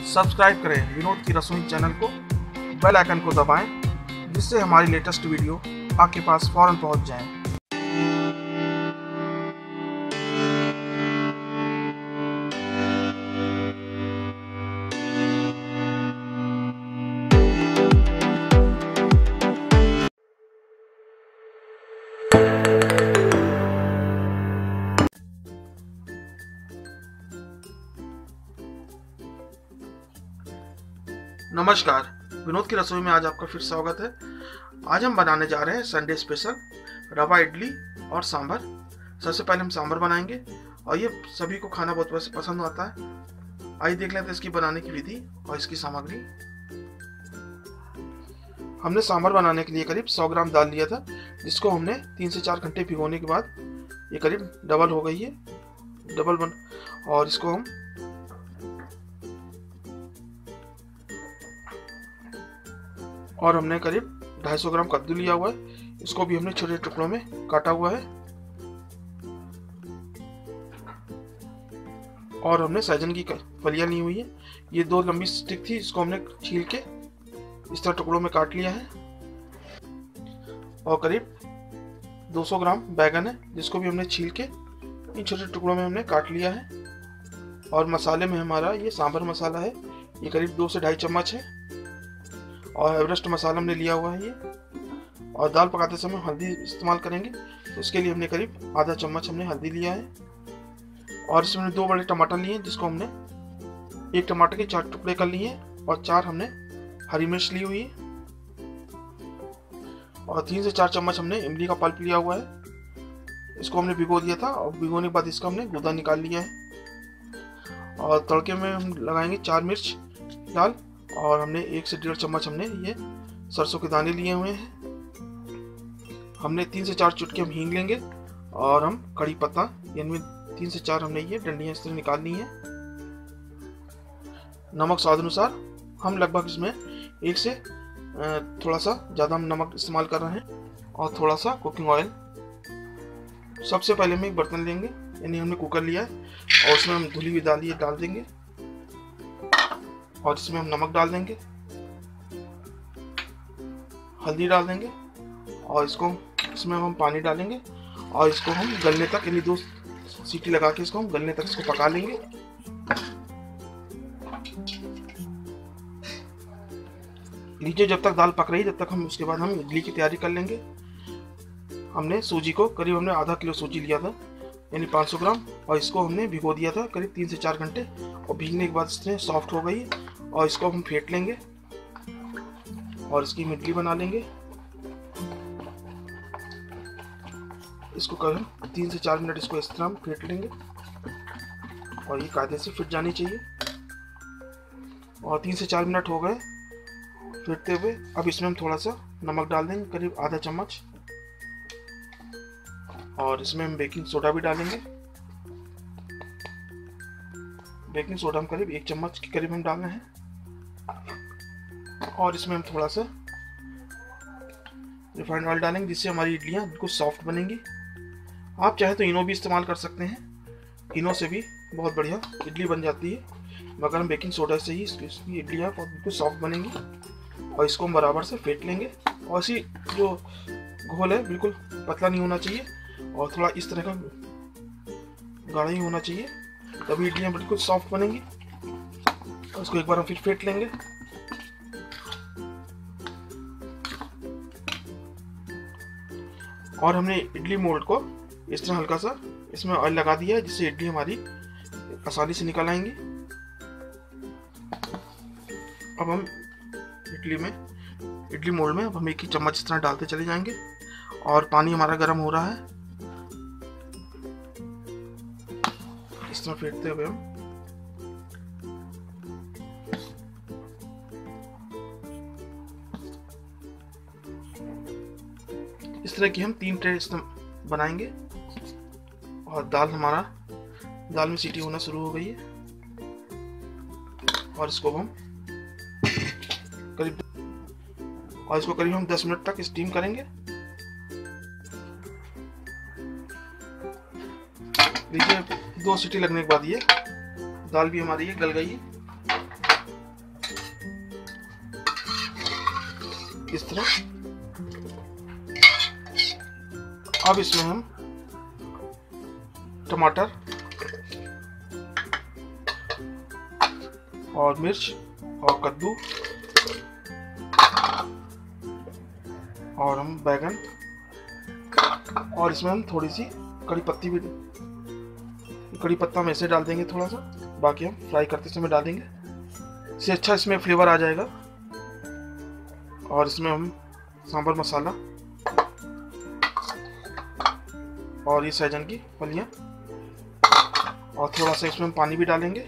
Subscribe करें विनोद की रसोई चैनल को, बेल आइकन को दबाएं जिससे हमारी लेटेस्ट वीडियो आपके पास फ़ौरन पहुंच जाए। नमस्कार, विनोद की रसोई में आज आपका फिर स्वागत है। आज हम बनाने जा रहे हैं संडे स्पेशल रवा इडली और सांभर। सबसे पहले हम सांभर बनाएंगे और ये सभी को खाना बहुत पसंद आता है। आइए देख लेते हैं इसकी बनाने की विधि और इसकी सामग्री। हमने सांभर बनाने के लिए करीब 100 ग्राम दाल लिया था, जिसको हमने 3 से 4 घंटे भिगोने के बाद ये करीब डबल हो गई है, और इसको हम हमने करीब 250 ग्राम कद्दू लिया हुआ है, इसको भी हमने छोटे टुकड़ों में काटा हुआ है। और हमने सहजन की फलियां ली हुई है, ये 2 लंबी स्टिक थी, इसको हमने छील के इस तरह टुकड़ों में काट लिया है। और करीब 200 ग्राम बैगन है, जिसको भी हमने छील के इन छोटे टुकड़ों में हमने काट लिया है। और मसाले में हमारा ये सांभर मसाला है, ये करीब 2 से 2.5 चम्मच है। और एवरेस्ट मसाला हमने लिया हुआ है ये। और दाल पकाते समय हल्दी इस्तेमाल करेंगे, तो उसके लिए हमने करीब आधा चम्मच हमने हल्दी लिया है। और इसमें 2 बड़े टमाटर लिए हैं, जिसको हमने 1 टमाटर के 4 टुकड़े कर लिए हैं। और 4 हमने हरी मिर्च ली हुई है। और 3 से 4 चम्मच हमने इमली का पल्प लिया हुआ है, इसको हमने भिगो दिया था और भिगोने के बाद इसका हमने गूदा निकाल लिया है। और तड़के में हम लगाएंगे 4 मिर्च लाल, और हमने 1 से 1.5 चम्मच हमने ये सरसों के दाने लिए हुए हैं। हमने 3 से 4 चुटकी हम हींग लेंगे। और हम कड़ी पत्ता, इनमें 3 से 4 हमने ये डंडियां इस तरह निकालनी है। नमक स्वाद अनुसार, हम लगभग इसमें 1 से थोड़ा सा ज़्यादा हम नमक इस्तेमाल कर रहे हैं। और थोड़ा सा कुकिंग ऑयल। सबसे पहले हम एक बर्तन लेंगे, यानी हमने कुकर लिया है, और उसमें हम धुली हुई दाल ये डाल देंगे। और इसमें हम नमक डाल देंगे, हल्दी डाल देंगे, और इसमें हम पानी डालेंगे। और इसको हम गलने तक, यानी 2 सीटी लगा के इसको हम गलने तक इसको पका लेंगे। लीजिए, जब तक दाल पक रही है, जब तक हम उसके बाद हम इडली की तैयारी कर लेंगे। हमने सूजी को करीब हमने आधा किलो सूजी लिया था, यानी 500 ग्राम, और इसको हमने भिगो दिया था करीब 3 से 4 घंटे। और भीगने के बाद इसमें सॉफ्ट हो गई, और इसको हम फेंट लेंगे और इसकी इडली बना लेंगे। इसको करीब 3 से 4 मिनट इसको इस तरह हम फेंट लेंगे, और ये कायदे से फिट जानी चाहिए। और 3 से 4 मिनट हो गए फेंटते हुए। अब इसमें हम थोड़ा सा नमक डाल देंगे, करीब आधा चम्मच। और इसमें हम बेकिंग सोडा भी डालेंगे। बेकिंग सोडा हम करीब 1 चम्मच के करीब हम डालना है। और इसमें हम थोड़ा सा रिफाइंड ऑयल डालेंगे, जिससे हमारी इडलियां बिल्कुल सॉफ्ट बनेंगी। आप चाहे तो इनो भी इस्तेमाल कर सकते हैं, इनो से भी बहुत बढ़िया इडली बन जाती है, मगर हम बेकिंग सोडा से ही इसकी इडलियां बिल्कुल सॉफ्ट बनेंगी। और इसको हम बराबर से फेंट लेंगे। और इसी जो घोल है बिल्कुल पतला नहीं होना चाहिए, और थोड़ा इस तरह का गाढ़ा ही होना चाहिए, तभी इडलियां बिल्कुल सॉफ्ट बनेंगी। उसको एक बार हम फिर फेंट लेंगे। और हमने इडली मोल्ड को इस तरह हल्का सा इसमें ऑयल लगा दिया है, जिससे इडली हमारी आसानी से निकल आएंगी। अब हम इडली मोल्ड में अब हम 1 ही चम्मच इस तरह डालते चले जाएंगे। और पानी हमारा गर्म हो रहा है, इस तरह फेंटते हुए हम इस तरह की हम 3 ट्रे बनाएंगे। और दाल में सीटी होना शुरू हो गई है। और इसको हम करीब 10 मिनट तक स्टीम करेंगे। लीजिए, 2 सीटी लगने के बाद ये दाल भी हमारी ये गल गई है। इस तरह। अब इसमें हम टमाटर और मिर्च और कद्दू और हम बैगन और इसमें हम थोड़ी सी कड़ी पत्ती भी, कड़ी पत्ता में से डाल देंगे थोड़ा सा, बाकी हम फ्राई करते समय डालेंगे, इससे अच्छा इसमें फ्लेवर आ जाएगा। और इसमें हम सांभर मसाला और ये सहजन की फलियां और थोड़ा सा इसमें हम पानी भी डालेंगे।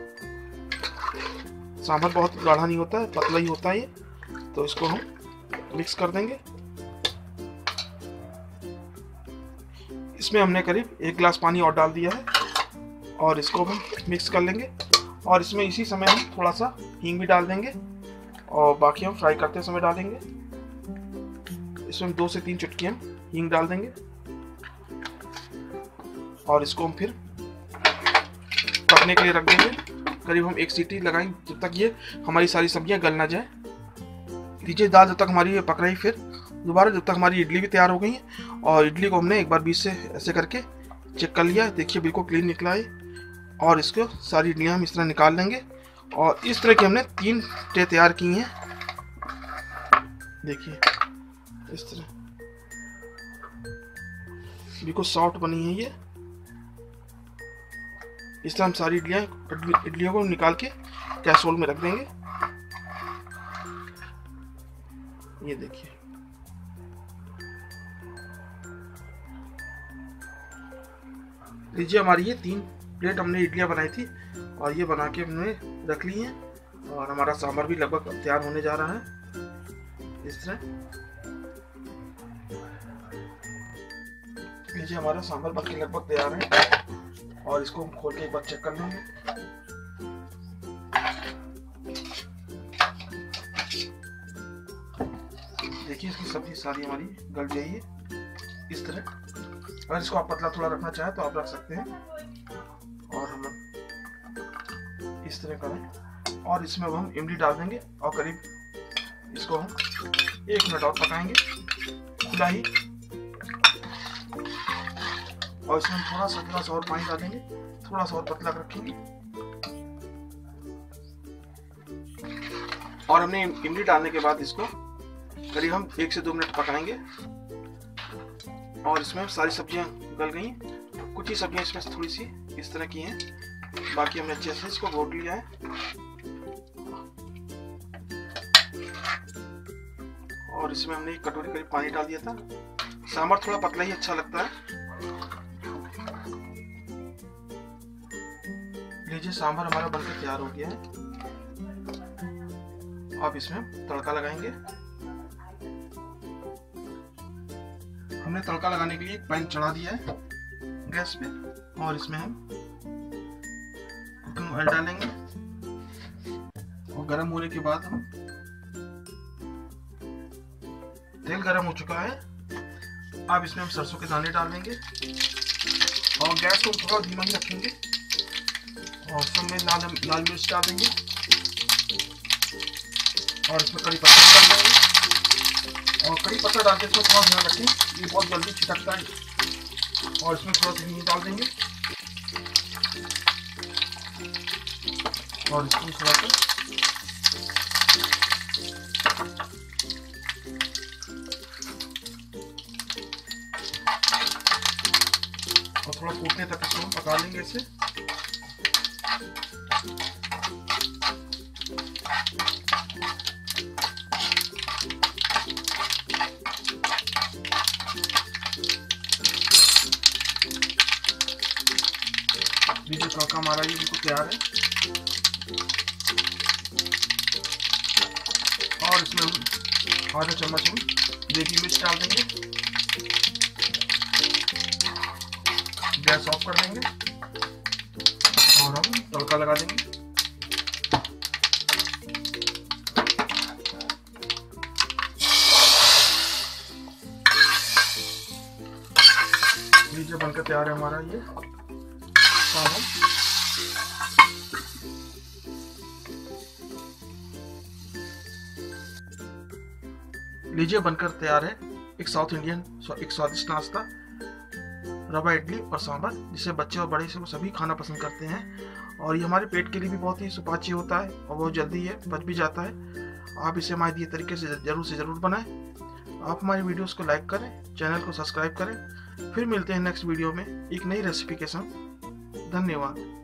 सांभर बहुत गाढ़ा नहीं होता है, पतला ही होता है ये, तो इसको हम मिक्स कर देंगे। इसमें हमने करीब 1 गिलास पानी और डाल दिया है और इसको हम मिक्स कर लेंगे। और इसमें इसी समय हम थोड़ा सा हींग भी डाल देंगे और बाकी हम फ्राई करते समय डालेंगे। इसमें 2 से 3 चुटकी हम हींग डाल देंगे और इसको हम फिर पकने के लिए रख देंगे। करीब हम 1 सीटी लगाएंगे जब तक ये हमारी सारी सब्जियां गल ना जाए। लीजिए दाल जब तक हमारी ये पक रही, फिर दोबारा जब तक हमारी इडली भी तैयार हो गई है। और इडली को हमने एक बार बीच से ऐसे करके चेक कर लिया है, देखिए बिल्कुल क्लीन निकला है। और इसको सारी इडलियां हम इस तरह निकाल लेंगे और इस तरह की हमने 3 ट्रे तैयार की हैं, देखिए इस तरह बिल्कुल सॉफ्ट बनी है ये। इस तरह हम सारी इडलियों को निकाल के कैसरोल में रख देंगे। ये देखिए लीजिए हमारी ये 3 प्लेट हमने इडलियां बनाई थी और ये बना के हमने रख ली हैं। और हमारा सांभर भी लगभग तैयार होने जा रहा है इस तरह। लीजिए हमारा सांभर बनके लगभग तैयार है और इसको हम खोल के एक बार चेक कर लेंगे। देखिए इसकी सब्जी सारी हमारी गल गई है इस तरह। अगर इसको आप पतला थोड़ा रखना चाहें तो आप रख सकते हैं और हम इस तरह करें। और इसमें अब हम इमली डाल देंगे और करीब इसको हम 1 मिनट और पकाएंगे खुला ही। और इसमें हम थोड़ा सा और पानी डालेंगे, थोड़ा सा और पतला रखेंगे। और हमने इमली डालने के बाद इसको करीब हम 1 से 2 मिनट पकाएंगे। और इसमें सारी सब्जियां गल गई, कुछ ही सब्जियां इसमें थोड़ी सी इस तरह की हैं, बाकी हमने अच्छे से इसको घोट लिया है। और इसमें हमने 1 कटोरी करीब पानी डाल दिया था। सांभर थोड़ा पतला ही अच्छा लगता है। लीजिए सांभर हमारा बनकर तैयार हो गया है। अब इसमें हम तड़का लगाएंगे। हमने तड़का लगाने के लिए एक पैन चढ़ा दिया है गैस पे और इसमें हम कुकिंग ऑयल डालेंगे और गर्म होने के बाद हम तेल गर्म हो चुका है। अब इसमें हम सरसों के दाने डाल देंगे और गैस को थोड़ा धीमा ही रखेंगे और उसमें लाल मिर्च डाल देंगे और इसमें कड़ी पत्ता डाल देंगे। और कड़ी पत्ता डाल के इसमें थोड़ा ध्यान रखें, ये बहुत जल्दी छिटकता है। और इसमें थोड़ा सा हींग डाल देंगे और इसमें थोड़ा सा और थोड़ा फूटने तक इसको हम पका लेंगे इसे। लीजिए तड़का हमारा ये बिल्कुल तैयार है। और इसमें हम आधा चम्मच हम देगी मिर्च डाल देंगे, गैस ऑफ कर देंगे और हम तड़का लगा देंगे। लीजिए बनकर तैयार है हमारा ये सांभर। लीजिए बनकर तैयार है एक साउथ इंडियन एक स्वादिष्ट नाश्ता, रवा इडली और सांभर, जिसे बच्चे और बड़े से सभी खाना पसंद करते हैं। और ये हमारे पेट के लिए भी बहुत ही सुपाच्य होता है और बहुत जल्दी ये पच भी जाता है। आप इसे हमारे दिए तरीके से ज़रूर बनाएं। आप हमारी वीडियोस को लाइक करें, चैनल को सब्सक्राइब करें। फिर मिलते हैं नेक्स्ट वीडियो में एक नई रेसिपी के साथ। धन्यवाद।